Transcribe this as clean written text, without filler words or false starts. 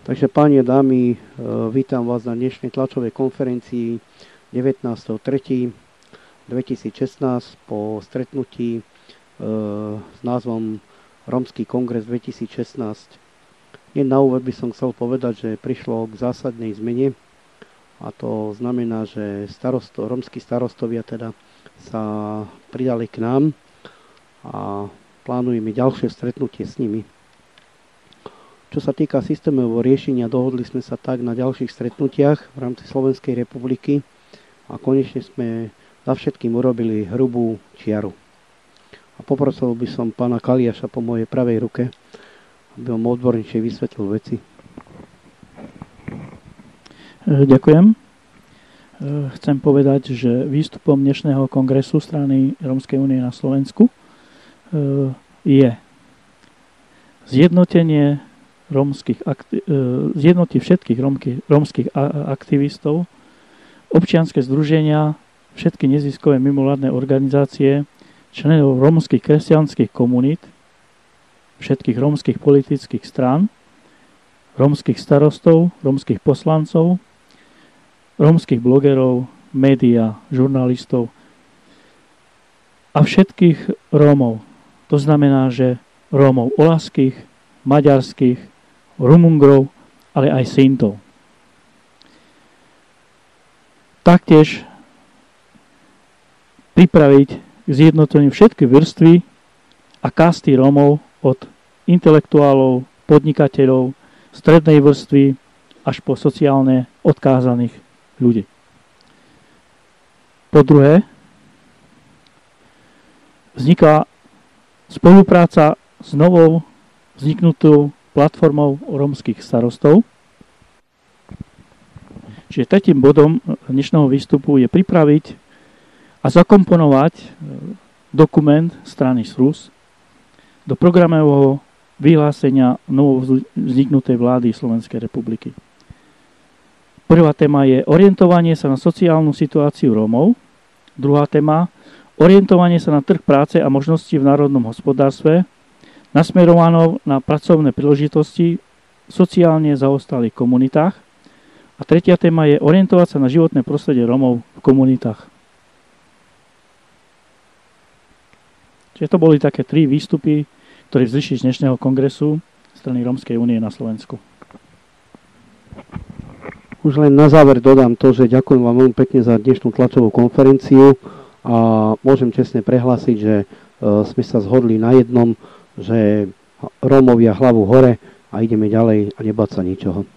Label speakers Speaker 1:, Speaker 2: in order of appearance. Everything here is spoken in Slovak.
Speaker 1: Takže páni a dámy, vítam vás na dnešnej tlačovej konferencii 19.3.2016 po stretnutí s názvom Rómsky kongres 2016. Hneď na úvod by som chcel povedať, že prišlo k zásadnej zmene, a to znamená, že rómski starostovia teda sa pridali k nám a plánujeme ďalšie stretnutie s nimi. Čo sa týka systémového riešenia, dohodli sme sa tak na ďalších stretnutiach v rámci Slovenskej republiky a konečne sme za všetkým urobili hrubú čiaru. A poprosil by som pána Kaliaša po mojej pravej ruke, aby vám odbornejšie vysvetlil veci.
Speaker 2: Ďakujem. Chcem povedať, že výstupom dnešného kongresu strany Rómskej únie na Slovensku je zjednotenie všetkých rómskych aktivistov, občianske združenia, všetky neziskové mimovládne organizácie, členov rómskych kresťanských komunít, všetkých rómskych politických strán, rómskych starostov, rómskych poslancov, rómskych blogerov, médiá, žurnalistov a všetkých Rómov. To znamená, že Rómov olašských, maďarských, Rumungrov, ale aj Sintov. Taktiež pripraviť k zjednoteniu všetky vrstvy a kasty Rómov od intelektuálov, podnikateľov, strednej vrstvy až po sociálne odkázaných ľudí. Po druhé, vzniká spolupráca s novou vzniknutou platformou rómskych starostov. Čiže tretím bodom dnešného výstupu je pripraviť a zakomponovať dokument strany SRUS do programového vyhlásenia novo vzniknutej vlády Slovenskej republiky. Prvá téma je orientovanie sa na sociálnu situáciu Rómov. Druhá téma orientovanie sa na trh práce a možnosti v národnom hospodárstve, nasmerovanou na pracovné príležitosti v sociálne zaostalých komunitách. A tretia téma je orientovať sa na životné prostredie Rómov v komunitách. Čiže to boli také 3 výstupy, ktoré vzýšli z dnešného kongresu strany Rómskej únie na Slovensku.
Speaker 1: Už len na záver dodám to, že ďakujem vám veľmi pekne za dnešnú tlačovú konferenciu a môžem čestne prehlásiť, že sme sa zhodli na jednom, že Rómovia hlavu hore a ideme ďalej a nebáť sa ničoho.